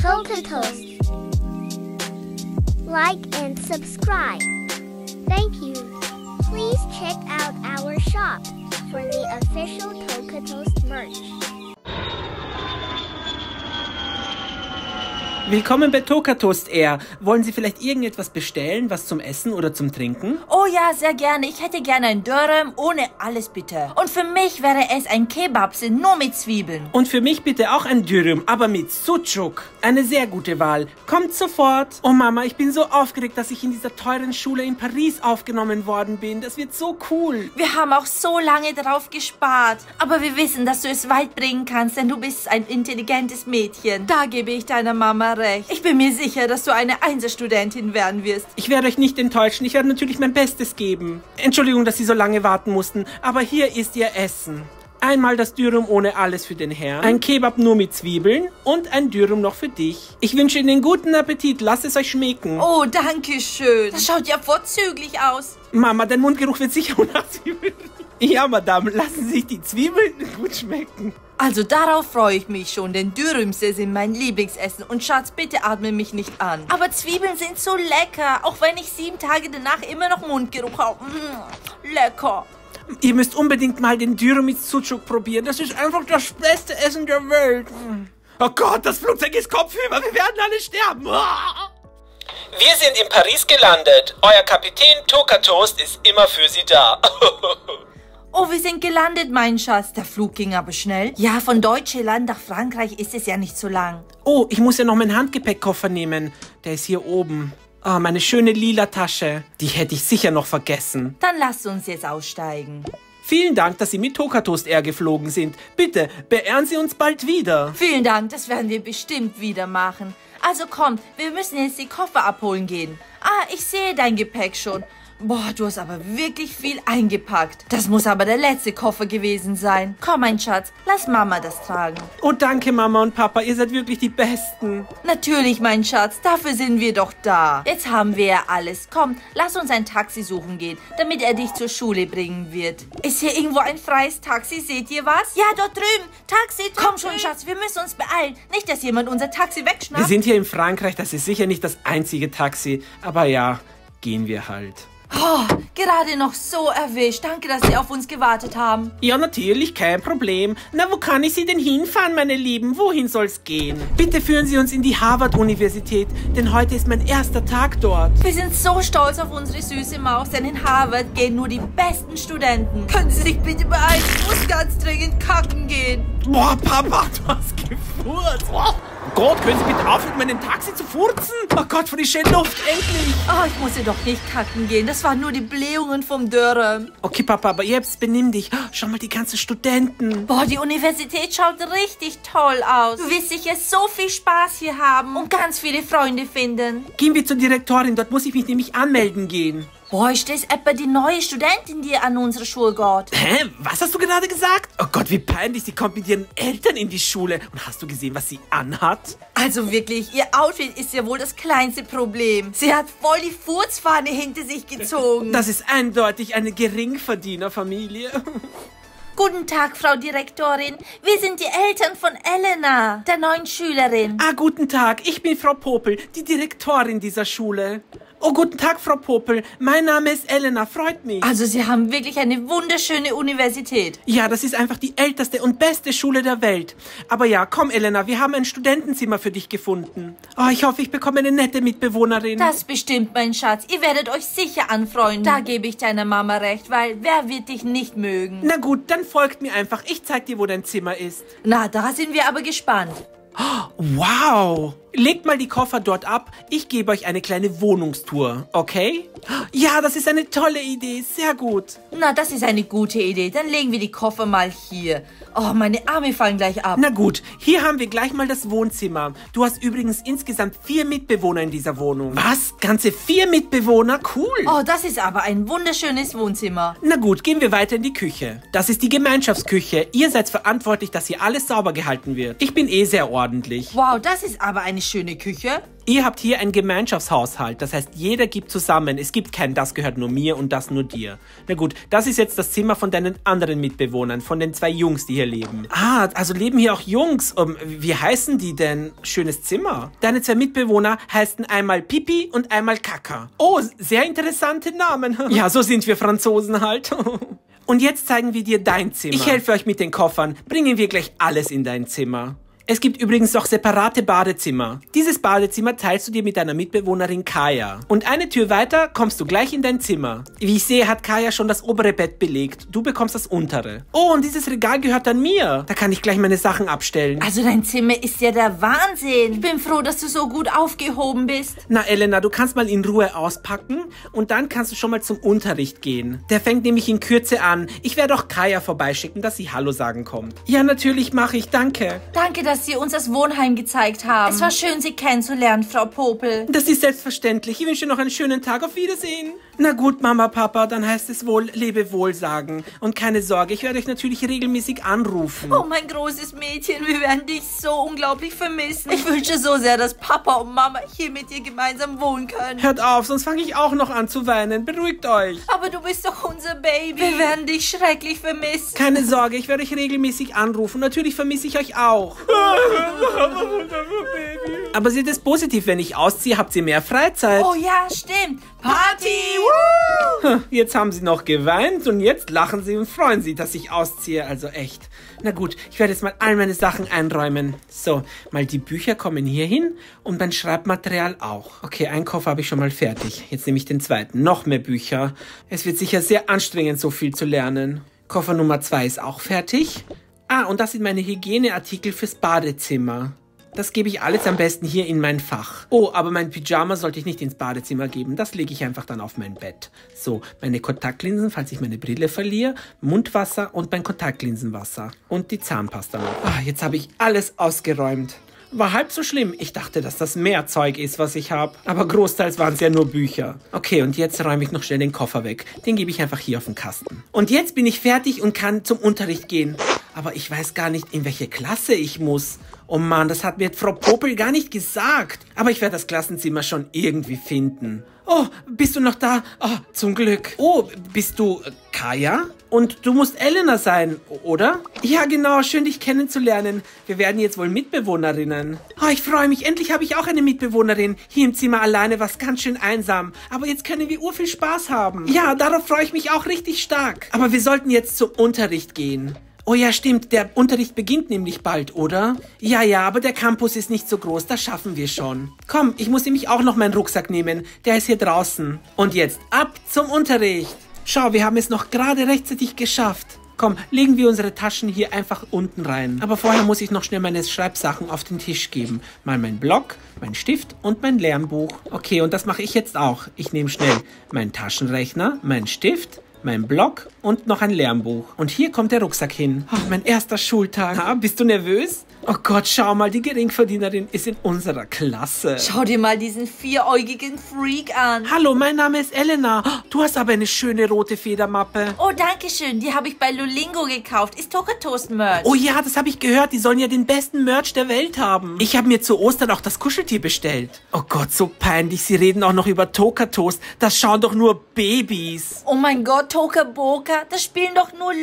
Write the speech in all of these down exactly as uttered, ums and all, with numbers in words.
Toast. Like and subscribe. Thank you. Please check out our shop for the official Toast merch. Willkommen bei Toast Air. Wollen Sie vielleicht irgendetwas bestellen, was zum Essen oder zum Trinken? Oh ja, sehr gerne. Ich hätte gerne ein Dürüm ohne alles bitte. Und für mich wäre es ein Kebabse nur mit Zwiebeln. Und für mich bitte auch ein Dürüm, aber mit Sucuk. Eine sehr gute Wahl. Kommt sofort. Oh Mama, ich bin so aufgeregt, dass ich in dieser teuren Schule in Paris aufgenommen worden bin. Das wird so cool. Wir haben auch so lange darauf gespart. Aber wir wissen, dass du es weit bringen kannst, denn du bist ein intelligentes Mädchen. Da gebe ich deiner Mama recht. Ich bin mir sicher, dass du eine Einserstudentin werden wirst. Ich werde euch nicht enttäuschen. Ich werde natürlich mein Bestes geben. Entschuldigung, dass Sie so lange warten mussten, aber hier ist Ihr Essen. Einmal das Dürüm ohne alles für den Herrn, ein Kebab nur mit Zwiebeln und ein Dürüm noch für dich. Ich wünsche Ihnen guten Appetit. Lasst es euch schmecken. Oh, danke schön. Das schaut ja vorzüglich aus. Mama, dein Mundgeruch wird sicher nach Zwiebeln. Ja, Madame, lassen Sie sich die Zwiebeln gut schmecken. Also darauf freue ich mich schon, denn Dürümse sind mein Lieblingsessen. Und Schatz, bitte atme mich nicht an. Aber Zwiebeln sind so lecker, auch wenn ich sieben Tage danach immer noch Mundgeruch habe. Mmh, lecker. Ihr müsst unbedingt mal den Dürüm mit Sucuk probieren. Das ist einfach das beste Essen der Welt. Oh Gott, das Flugzeug ist kopfüber. Wir werden alle sterben. Wir sind in Paris gelandet. Euer Kapitän Toast ist immer für Sie da. Oh, wir sind gelandet, mein Schatz. Der Flug ging aber schnell. Ja, von Deutschland nach Frankreich ist es ja nicht so lang. Oh, ich muss ja noch meinen Handgepäckkoffer nehmen. Der ist hier oben. Oh, meine schöne lila Tasche. Die hätte ich sicher noch vergessen. Dann lasst uns jetzt aussteigen. Vielen Dank, dass Sie mit Toast Air geflogen sind. Bitte, beehren Sie uns bald wieder. Vielen Dank, das werden wir bestimmt wieder machen. Also komm, wir müssen jetzt die Koffer abholen gehen. Ah, ich sehe dein Gepäck schon. Boah, du hast aber wirklich viel eingepackt. Das muss aber der letzte Koffer gewesen sein. Komm, mein Schatz, lass Mama das tragen. Oh, danke, Mama und Papa. Ihr seid wirklich die Besten. Natürlich, mein Schatz. Dafür sind wir doch da. Jetzt haben wir ja alles. Komm, lass uns ein Taxi suchen gehen, damit er dich zur Schule bringen wird. Ist hier irgendwo ein freies Taxi? Seht ihr was? Ja, dort drüben. Taxi, dort Komm schon, drüben. Schatz, wir müssen uns beeilen. Nicht, dass jemand unser Taxi wegschnappt. Wir sind hier in Frankreich. Das ist sicher nicht das einzige Taxi. Aber ja, gehen wir halt. Oh, gerade noch so erwischt. Danke, dass Sie auf uns gewartet haben. Ja, natürlich, kein Problem. Na, wo kann ich Sie denn hinfahren, meine Lieben? Wohin soll's gehen? Bitte führen Sie uns in die Harvard-Universität, denn heute ist mein erster Tag dort. Wir sind so stolz auf unsere süße Maus, denn in Harvard gehen nur die besten Studenten. Können Sie sich bitte beeilen? Ich muss ganz dringend kacken gehen. Boah, Papa, du hast gefurzt. Oh Gott, können Sie bitte aufhören, meinen Taxi zu furzen? Oh Gott, frische Luft, endlich. Oh, ich musste doch nicht kacken gehen. Das waren nur die Blähungen vom Dürüm. Okay, Papa, aber jetzt benimm dich. Schau mal, die ganzen Studenten. Boah, die Universität schaut richtig toll aus. Du wirst sicher so viel Spaß hier haben und ganz viele Freunde finden. Gehen wir zur Direktorin, dort muss ich mich nämlich anmelden gehen. Boah, ist das etwa die neue Studentin, die an unsere Schule geht? Hä? Was hast du gerade gesagt? Oh Gott, wie peinlich. Sie kommt mit ihren Eltern in die Schule. Und hast du gesehen, was sie anhat? Also wirklich, ihr Outfit ist ja wohl das kleinste Problem. Sie hat voll die Furzfahne hinter sich gezogen. Das ist eindeutig eine Geringverdienerfamilie. Guten Tag, Frau Direktorin. Wir sind die Eltern von Elena, der neuen Schülerin. Ah, guten Tag. Ich bin Frau Popel, die Direktorin dieser Schule. Oh, guten Tag, Frau Popel. Mein Name ist Elena. Freut mich. Also, Sie haben wirklich eine wunderschöne Universität. Ja, das ist einfach die älteste und beste Schule der Welt. Aber ja, komm, Elena, wir haben ein Studentenzimmer für dich gefunden. Oh, ich hoffe, ich bekomme eine nette Mitbewohnerin. Das bestimmt, mein Schatz. Ihr werdet euch sicher anfreunden. Da gebe ich deiner Mama recht, weil wer wird dich nicht mögen? Na gut, dann folgt mir einfach. Ich zeig dir, wo dein Zimmer ist. Na, da sind wir aber gespannt. Wow! Legt mal die Koffer dort ab. Ich gebe euch eine kleine Wohnungstour, okay? Ja, das ist eine tolle Idee. Sehr gut. Na, das ist eine gute Idee. Dann legen wir die Koffer mal hier. Oh, meine Arme fallen gleich ab. Na gut, hier haben wir gleich mal das Wohnzimmer. Du hast übrigens insgesamt vier Mitbewohner in dieser Wohnung. Was? Ganze vier Mitbewohner? Cool. Oh, das ist aber ein wunderschönes Wohnzimmer. Na gut, gehen wir weiter in die Küche. Das ist die Gemeinschaftsküche. Ihr seid verantwortlich, dass hier alles sauber gehalten wird. Ich bin eh sehr ordentlich. Wow, das ist aber eine schöne Küche. Ihr habt hier einen Gemeinschaftshaushalt, das heißt, jeder gibt zusammen. Es gibt kein, das gehört nur mir und das nur dir. Na gut, das ist jetzt das Zimmer von deinen anderen Mitbewohnern, von den zwei Jungs, die hier leben. Ah, also leben hier auch Jungs. Um, wie heißen die denn? Schönes Zimmer. Deine zwei Mitbewohner heißen einmal Pipi und einmal Kaka. Oh, sehr interessante Namen. Ja, so sind wir Franzosen halt. Und jetzt zeigen wir dir dein Zimmer. Ich helfe euch mit den Koffern. Bringen wir gleich alles in dein Zimmer. Es gibt übrigens auch separate Badezimmer. Dieses Badezimmer teilst du dir mit deiner Mitbewohnerin Kaya. Und eine Tür weiter kommst du gleich in dein Zimmer. Wie ich sehe, hat Kaya schon das obere Bett belegt. Du bekommst das untere. Oh, und dieses Regal gehört dann mir. Da kann ich gleich meine Sachen abstellen. Also dein Zimmer ist ja der Wahnsinn. Ich bin froh, dass du so gut aufgehoben bist. Na, Elena, du kannst mal in Ruhe auspacken und dann kannst du schon mal zum Unterricht gehen. Der fängt nämlich in Kürze an. Ich werde auch Kaya vorbeischicken, dass sie Hallo sagen kommt. Ja, natürlich mache ich. Danke. Danke, dass Sie uns das Wohnheim gezeigt haben. Es war schön, Sie kennenzulernen, Frau Popel. Das ist selbstverständlich. Ich wünsche noch einen schönen Tag. Auf Wiedersehen. Na gut, Mama, Papa, dann heißt es wohl Lebewohl sagen. Und keine Sorge, ich werde euch natürlich regelmäßig anrufen. Oh, mein großes Mädchen, wir werden dich so unglaublich vermissen. Ich wünsche so sehr, dass Papa und Mama hier mit dir gemeinsam wohnen können. Hört auf, sonst fange ich auch noch an zu weinen. Beruhigt euch. Aber du bist doch unser Baby. Wir werden dich schrecklich vermissen. Keine Sorge, ich werde euch regelmäßig anrufen. Natürlich vermisse ich euch auch. Aber seht es positiv, wenn ich ausziehe, habt ihr mehr Freizeit. Oh ja, stimmt. Party! Woo! Jetzt haben sie noch geweint und jetzt lachen sie und freuen sie, dass ich ausziehe. Also echt. Na gut, ich werde jetzt mal all meine Sachen einräumen. So, mal die Bücher kommen hier hin und mein Schreibmaterial auch. Okay, einen Koffer habe ich schon mal fertig. Jetzt nehme ich den zweiten. Noch mehr Bücher. Es wird sicher sehr anstrengend, so viel zu lernen. Koffer Nummer zwei ist auch fertig. Ah, und das sind meine Hygieneartikel fürs Badezimmer. Das gebe ich alles am besten hier in mein Fach. Oh, aber mein Pyjama sollte ich nicht ins Badezimmer geben. Das lege ich einfach dann auf mein Bett. So, meine Kontaktlinsen, falls ich meine Brille verliere, Mundwasser und mein Kontaktlinsenwasser. Und die Zahnpasta noch. Ah, jetzt habe ich alles ausgeräumt. War halb so schlimm. Ich dachte, dass das mehr Zeug ist, was ich habe. Aber großteils waren es ja nur Bücher. Okay, und jetzt räume ich noch schnell den Koffer weg. Den gebe ich einfach hier auf den Kasten. Und jetzt bin ich fertig und kann zum Unterricht gehen. Aber ich weiß gar nicht, in welche Klasse ich muss. Oh Mann, das hat mir Frau Popel gar nicht gesagt. Aber ich werde das Klassenzimmer schon irgendwie finden. Oh, bist du noch da? Oh, zum Glück. Oh, bist du äh, Kaya? Und du musst Elena sein, oder? Ja, genau. Schön, dich kennenzulernen. Wir werden jetzt wohl Mitbewohnerinnen. Oh, ich freue mich. Endlich habe ich auch eine Mitbewohnerin. Hier im Zimmer alleine war es ganz schön einsam. Aber jetzt können wir urviel Spaß haben. Ja, darauf freue ich mich auch richtig stark. Aber wir sollten jetzt zum Unterricht gehen. Oh ja, stimmt. Der Unterricht beginnt nämlich bald, oder? Ja, ja, aber der Campus ist nicht so groß. Das schaffen wir schon. Komm, ich muss nämlich auch noch meinen Rucksack nehmen. Der ist hier draußen. Und jetzt ab zum Unterricht. Schau, wir haben es noch gerade rechtzeitig geschafft. Komm, legen wir unsere Taschen hier einfach unten rein. Aber vorher muss ich noch schnell meine Schreibsachen auf den Tisch geben. Mal mein Block, mein Stift und mein Lernbuch. Okay, und das mache ich jetzt auch. Ich nehme schnell meinen Taschenrechner, meinen Stift, mein Block und noch ein Lernbuch. Und hier kommt der Rucksack hin. Oh, mein erster Schultag. Ha, bist du nervös? Oh Gott, schau mal, die Geringverdienerin ist in unserer Klasse. Schau dir mal diesen vieräugigen Freak an. Hallo, mein Name ist Elena. Du hast aber eine schöne rote Federmappe. Oh, danke schön. Die habe ich bei Lulingo gekauft. Ist Toka-Toast-Merch. Oh ja, das habe ich gehört. Die sollen ja den besten Merch der Welt haben. Ich habe mir zu Ostern auch das Kuscheltier bestellt. Oh Gott, so peinlich. Sie reden auch noch über Toka-Toast. Das schauen doch nur Babys. Oh mein Gott, Toka-Boka. Das spielen doch nur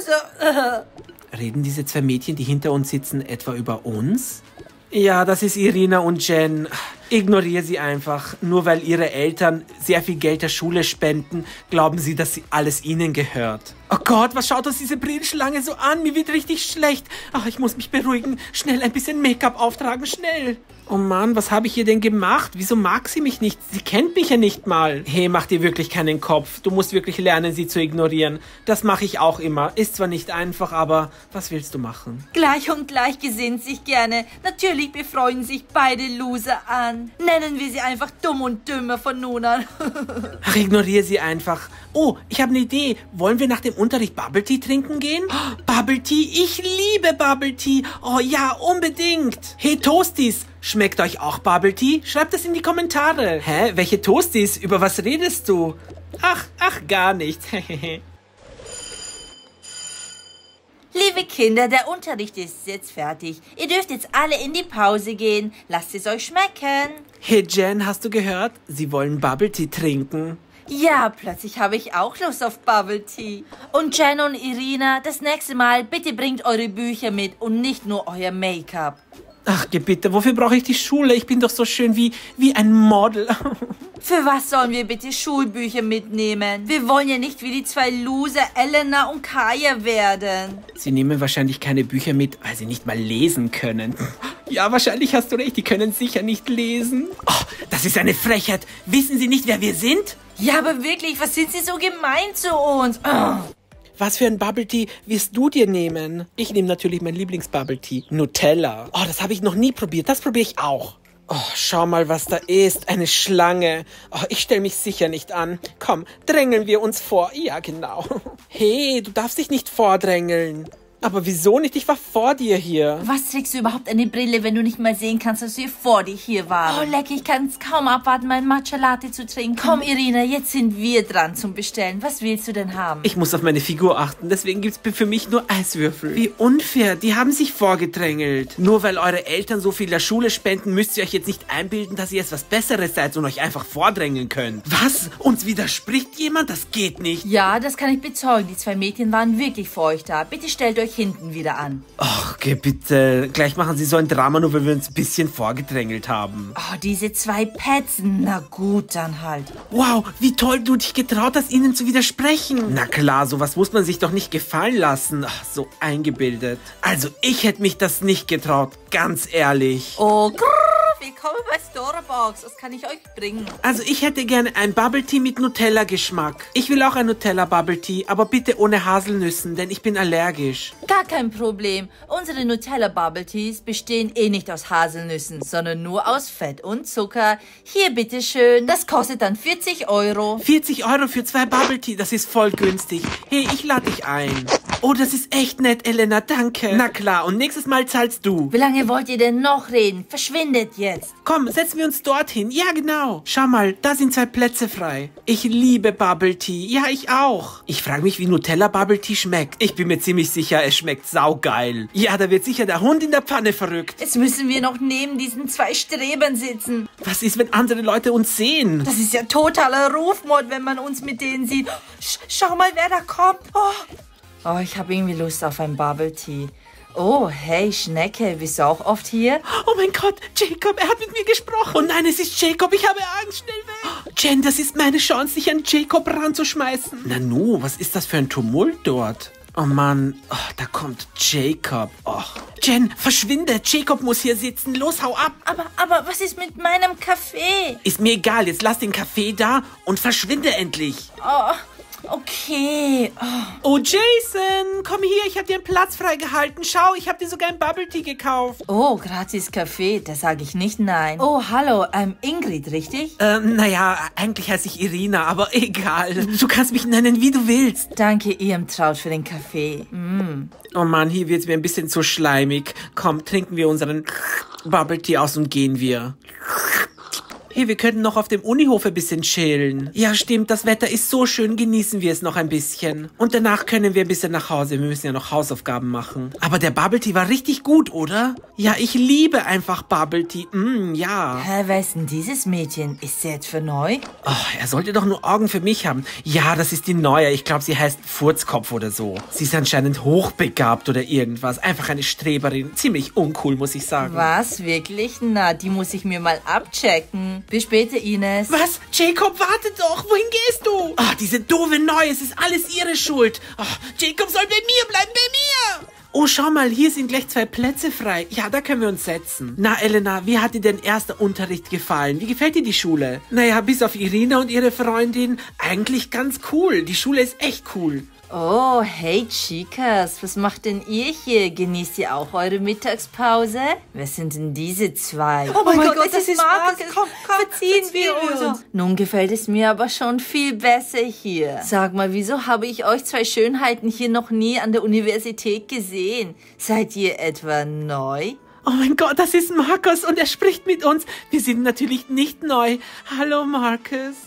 Loser. Reden diese zwei Mädchen, die hinter uns sitzen, etwa über uns? Ja, das ist Irina und Jen. Ignoriere sie einfach. Nur weil ihre Eltern sehr viel Geld der Schule spenden, glauben sie, dass sie alles ihnen gehört. Oh Gott, was schaut uns diese Brillenschlange so an? Mir wird richtig schlecht. Ach, ich muss mich beruhigen. Schnell ein bisschen Make-up auftragen, schnell. Oh Mann, was habe ich ihr denn gemacht? Wieso mag sie mich nicht? Sie kennt mich ja nicht mal. Hey, mach dir wirklich keinen Kopf. Du musst wirklich lernen, sie zu ignorieren. Das mache ich auch immer. Ist zwar nicht einfach, aber was willst du machen? Gleich und gleich gesinnt sich gerne. Natürlich befreuen sich beide Loser an. Nennen wir sie einfach dumm und dümmer von nun an. Ach, ignoriere sie einfach. Oh, ich habe eine Idee. Wollen wir nach dem Unterricht Bubble Tea trinken gehen? Oh, Bubble Tea, ich liebe Bubble Tea. Oh ja, unbedingt. Hey Toasties, schmeckt euch auch Bubble Tea? Schreibt es in die Kommentare. Hä, welche Toasties? Über was redest du? Ach, ach, gar nichts. Liebe Kinder, der Unterricht ist jetzt fertig. Ihr dürft jetzt alle in die Pause gehen. Lasst es euch schmecken. Hey Jen, hast du gehört? Sie wollen Bubble Tea trinken. Ja, plötzlich habe ich auch Lust auf Bubble Tea. Und Jen und Irina, das nächste Mal bitte bringt eure Bücher mit und nicht nur euer Make-up. Ach, bitte, wofür brauche ich die Schule? Ich bin doch so schön wie, wie ein Model. Für was sollen wir bitte Schulbücher mitnehmen? Wir wollen ja nicht wie die zwei Loser Elena und Kaya werden. Sie nehmen wahrscheinlich keine Bücher mit, weil sie nicht mal lesen können. Ja, wahrscheinlich hast du recht, die können sicher nicht lesen. Oh, das ist eine Frechheit. Wissen Sie nicht, wer wir sind? Ja, aber wirklich, was sind Sie so gemein zu uns? Oh. Was für ein Bubble Tea wirst du dir nehmen? Ich nehme natürlich mein Lieblings-Bubble Tea. Nutella. Oh, das habe ich noch nie probiert. Das probiere ich auch. Oh, schau mal, was da ist. Eine Schlange. Oh, ich stelle mich sicher nicht an. Komm, drängeln wir uns vor. Ja, genau. Hey, du darfst dich nicht vordrängeln. Aber wieso nicht? Ich war vor dir hier. Was trägst du überhaupt eine Brille, wenn du nicht mal sehen kannst, dass wir vor dir hier waren? Oh, leck, ich kann es kaum abwarten, mein Matcha Latte zu trinken. Komm, Irina, jetzt sind wir dran zum Bestellen. Was willst du denn haben? Ich muss auf meine Figur achten, deswegen gibt es für mich nur Eiswürfel. Wie unfair, die haben sich vorgedrängelt. Nur weil eure Eltern so viel der Schule spenden, müsst ihr euch jetzt nicht einbilden, dass ihr jetzt was Besseres seid und euch einfach vordrängeln könnt. Was? Uns widerspricht jemand? Das geht nicht. Ja, das kann ich bezeugen. Die zwei Mädchen waren wirklich für euch da. Bitte stellt euch hinten wieder an. Ach, okay, bitte. Gleich machen Sie so ein Drama, nur weil wir uns ein bisschen vorgedrängelt haben. Oh, diese zwei Petzen. Na gut, dann halt. Wow, wie toll du dich getraut hast, ihnen zu widersprechen. Na klar, sowas muss man sich doch nicht gefallen lassen. Ach, so eingebildet. Also, ich hätte mich das nicht getraut. Ganz ehrlich. Oh, grrr. Willkommen bei Storybox. Was kann ich euch bringen? Also ich hätte gerne ein Bubble Tea mit Nutella-Geschmack. Ich will auch ein Nutella-Bubble Tea, aber bitte ohne Haselnüssen, denn ich bin allergisch. Gar kein Problem. Unsere Nutella-Bubble Teas bestehen eh nicht aus Haselnüssen, sondern nur aus Fett und Zucker. Hier, bitteschön. Das kostet dann vierzig Euro. vierzig Euro für zwei Bubble Tea, das ist voll günstig. Hey, ich lade dich ein. Oh, das ist echt nett, Elena, danke. Na klar, und nächstes Mal zahlst du. Wie lange wollt ihr denn noch reden? Verschwindet jetzt. Komm, setzen wir uns dorthin. Ja, genau. Schau mal, da sind zwei Plätze frei. Ich liebe Bubble Tea. Ja, ich auch. Ich frage mich, wie Nutella Bubble Tea schmeckt. Ich bin mir ziemlich sicher, es schmeckt saugeil. Ja, da wird sicher der Hund in der Pfanne verrückt. Jetzt müssen wir noch neben diesen zwei Strebern sitzen. Was ist, wenn andere Leute uns sehen? Das ist ja totaler Rufmord, wenn man uns mit denen sieht. Sch schau mal, wer da kommt. Oh, oh ich habe irgendwie Lust auf ein Bubble Tea. Oh, hey, Schnecke, bist du auch oft hier? Oh mein Gott, Jacob, er hat mit mir gesprochen. Oh nein, es ist Jacob, ich habe Angst, schnell weg. Jen, das ist meine Chance, dich an Jacob ranzuschmeißen. Nanu, was ist das für ein Tumult dort? Oh Mann, oh, da kommt Jacob. Oh. Jen, verschwinde, Jacob muss hier sitzen. Los, hau ab. Aber, aber was ist mit meinem Kaffee? Ist mir egal, jetzt lass den Kaffee da und verschwinde endlich. Oh. Okay. Oh. oh, Jason, komm hier, ich habe dir einen Platz freigehalten. Schau, ich habe dir sogar ein Bubble Tea gekauft. Oh, gratis Kaffee, da sage ich nicht nein. Oh, hallo, ähm, Ingrid, richtig? Ähm, naja, eigentlich heiße ich Irina, aber egal. Du kannst mich nennen, wie du willst. Danke, Irmtraut, für den Kaffee. Mm. Oh Mann, hier wird's mir ein bisschen zu schleimig. Komm, trinken wir unseren Bubble Tea aus und gehen wir. Hey, wir könnten noch auf dem Unihof ein bisschen chillen. Ja, stimmt, das Wetter ist so schön, genießen wir es noch ein bisschen. Und danach können wir ein bisschen nach Hause, wir müssen ja noch Hausaufgaben machen. Aber der Bubble Tea war richtig gut, oder? Ja, ich liebe einfach Bubble Tea, mm, ja. Hä, wer ist denn dieses Mädchen? Ist sie jetzt für neu? Oh, er sollte doch nur Augen für mich haben. Ja, das ist die Neue, ich glaube, sie heißt Furzkopf oder so. Sie ist anscheinend hochbegabt oder irgendwas, einfach eine Streberin. Ziemlich uncool, muss ich sagen. Was, wirklich? Na, die muss ich mir mal abchecken. Bis später, Ines. Was? Jacob, warte doch. Wohin gehst du? Ach, diese doofe Neue. Es ist alles ihre Schuld. Ach, Jacob soll bei mir bleiben, bei mir. Oh, schau mal, hier sind gleich zwei Plätze frei. Ja, da können wir uns setzen. Na, Elena, wie hat dir denn erster Unterricht gefallen? Wie gefällt dir die Schule? Naja, bis auf Irina und ihre Freundin, eigentlich ganz cool. Die Schule ist echt cool. Oh, hey Chicas, was macht denn ihr hier? Genießt ihr auch eure Mittagspause? Wer sind denn diese zwei? Oh mein, oh mein Gott, Gott, das, das ist Markus. Markus. Komm, komm, verziehen wir uns. uns. Nun gefällt es mir aber schon viel besser hier. Sag mal, wieso habe ich euch zwei Schönheiten hier noch nie an der Universität gesehen? Seid ihr etwa neu? Oh mein Gott, das ist Markus und er spricht mit uns. Wir sind natürlich nicht neu. Hallo, Markus.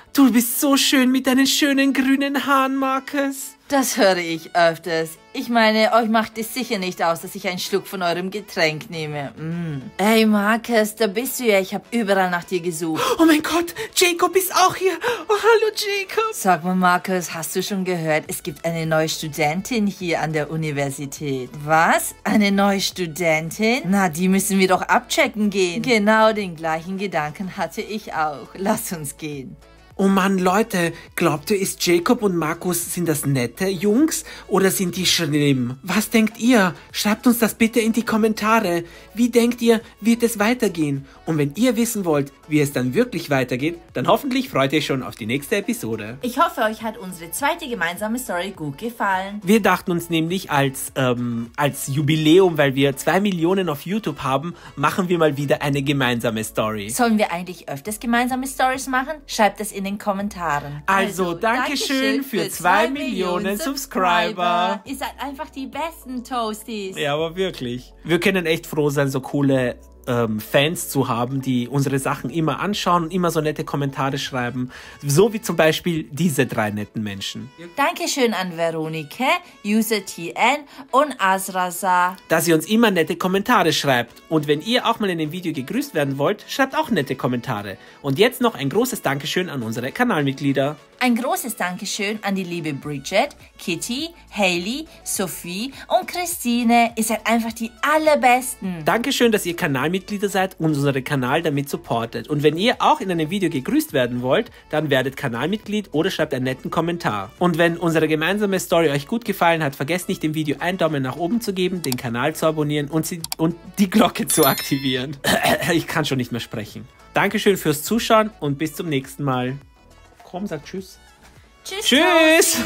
Du bist so schön mit deinen schönen grünen Haaren, Marcus. Das höre ich öfters. Ich meine, euch macht es sicher nicht aus, dass ich einen Schluck von eurem Getränk nehme. Mm. Hey Marcus, da bist du ja. Ich habe überall nach dir gesucht. Oh mein Gott, Jacob ist auch hier. Oh, hallo Jacob. Sag mal Marcus, hast du schon gehört, es gibt eine neue Studentin hier an der Universität. Was? Eine neue Studentin? Na, die müssen wir doch abchecken gehen. Genau den gleichen Gedanken hatte ich auch. Lass uns gehen. Oh Mann, Leute, glaubt ihr, ist Jacob und Markus, sind das nette Jungs oder sind die schlimm? Was denkt ihr? Schreibt uns das bitte in die Kommentare. Wie denkt ihr, wird es weitergehen? Und wenn ihr wissen wollt, wie es dann wirklich weitergeht, dann hoffentlich freut ihr euch schon auf die nächste Episode. Ich hoffe, euch hat unsere zweite gemeinsame Story gut gefallen. Wir dachten uns nämlich als, ähm, als Jubiläum, weil wir zwei Millionen auf YouTube haben, machen wir mal wieder eine gemeinsame Story. Sollen wir eigentlich öfters gemeinsame Stories machen? Schreibt es in den Kommentaren. Also, also Dankeschön für zwei Millionen Subscriber. Ihr seid einfach die besten Toasties. Ja, aber wirklich. Wir können echt froh sein, so coole ähm, Fans zu haben, die unsere Sachen immer anschauen und immer so nette Kommentare schreiben. So wie zum Beispiel diese drei netten Menschen. Dankeschön an Veronike, User T N und Azraza. Dass ihr uns immer nette Kommentare schreibt. Und wenn ihr auch mal in dem Video gegrüßt werden wollt, schreibt auch nette Kommentare. Und jetzt noch ein großes Dankeschön an unsere Kanalmitglieder. Ein großes Dankeschön an die liebe Bridget, Kitty, Hailey, Sophie und Christine. Ihr seid einfach die allerbesten. Dankeschön, dass ihr Kanalmitglieder seid und unseren Kanal damit supportet. Und wenn ihr auch in einem Video gegrüßt werden wollt, dann werdet Kanalmitglied oder schreibt einen netten Kommentar. Und wenn unsere gemeinsame Story euch gut gefallen hat, vergesst nicht dem Video einen Daumen nach oben zu geben, den Kanal zu abonnieren und, sie, und die Glocke zu aktivieren. Ich kann schon nicht mehr sprechen. Dankeschön fürs Zuschauen und bis zum nächsten Mal. Komm, sag Tschüss. Tschüss. Tschüss.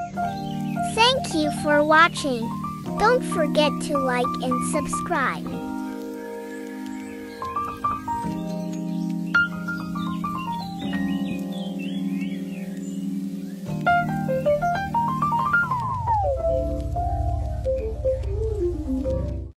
Thank you for watching. Don't forget to like and subscribe.